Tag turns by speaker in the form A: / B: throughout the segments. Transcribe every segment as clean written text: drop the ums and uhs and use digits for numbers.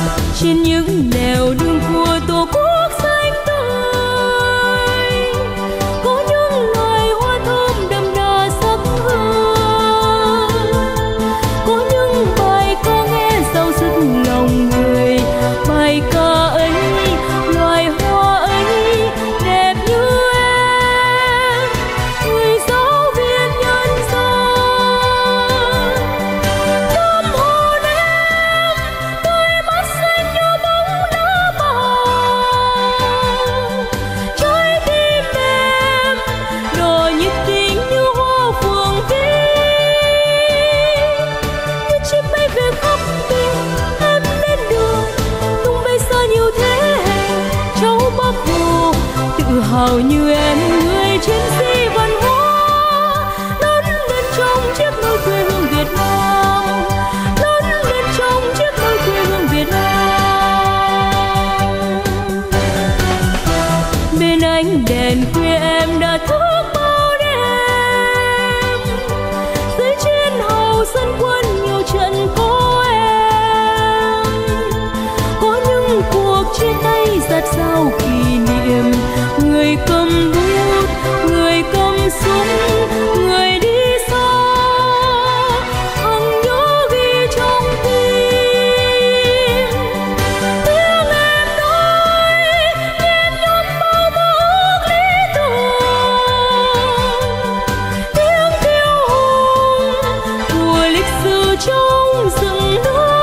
A: trên những nẻo đường của tổ quốc xanh tươi. Có những loài hoa thơm đậm đà sắc hương, có những bài ca nghe giao dứt lòng người. Bài ca ấy, loài hoa ấy đẹp như em, người giáo viên nhân dân. Tâm hồn em, đôi mắt xanh như bóng đá bào, trái tim em đỏ nhiệt tình như hoa phượng tím. Như chim bay về khắp biển, em lên đường tung bay xa nhiều thế hệ. Cháu Bác Hồ tự hào như em, người chiến sĩ văn hóa, lớn lên trong chiếc nôi quê hương Việt Nam, lớn lên trong chiếc nôi quê hương Việt Nam. Bên ánh đèn quê em đã thức bao đêm, dưới chiến hào dân quân nhiều trận có em. Có những cuộc chia tay giạt dao kỷ niệm, người cầm bút, người cầm súng, người đi xa, hằng nhớ ghi trong tim. Tiếng em nói nhen nhóm bao mơ ước lý tưởng, tiếng kiêu hùng của lịch sử trong rừng nước.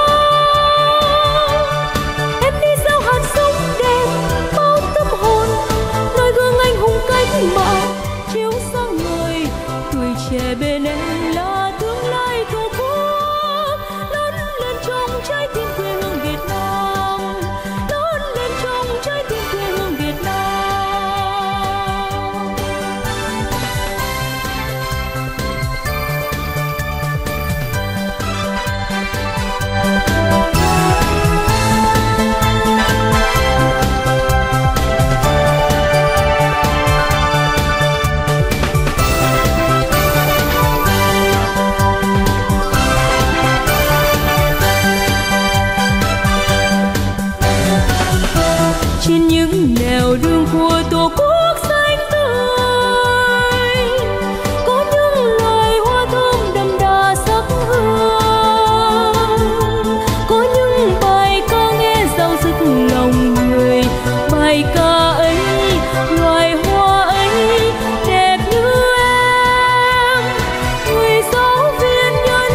A: Em đi gieo hạt giống đẹp bao tâm hồn, noi gương anh hùng cách mạng chiếu sáng người. Tuổi trẻ bên em là tương lai tổ quốc, lớn lên trong trái tim quê hương Việt Nam, lớn lên trong trái tim quê hương Việt Nam. Trên những nẻo đường của tổ quốc xanh tươi, có những loài hoa thơm đậm đà sắc hương, có những bài ca nghe giao dứt lòng người. Bài ca ấy, loài hoa ấy đẹp như em, người giáo viên nhân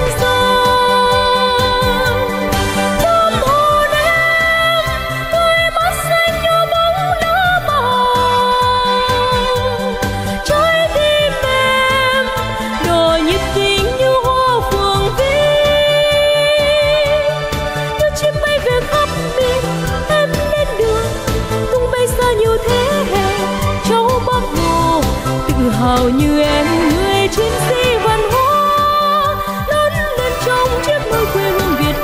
A: dân. Tâm hồn em, đôi mắt xanh như bóng đá bào, trái tim em đỏ nhiệt tình như hoa phượng tím. Như chim bay về khắp biển, em lên đường tung bay xa nhiều thế hệ. Cháu Bác Hồ tự hào như em, người chiến sĩ văn hóa, lớn lên trong chiếc nôi quê hương Việt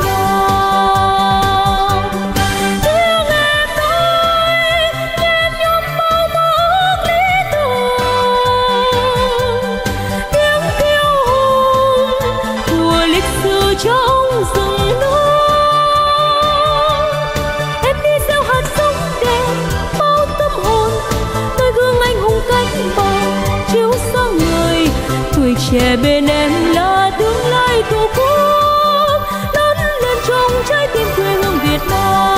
A: Nam. Tiếng em nói nhen nhóm bao mơ ước lý tưởng, tiếng kiêu hùng của lịch sử trong rừng nước. Em đi gieo hạt giống đẹp bao tâm hồn, noi gương anh hùng cách mạng chiếu sáng người. Tuổi trẻ bên em là tương lai tổ quốc, lớn lên trong trái tim quê hương Việt Nam.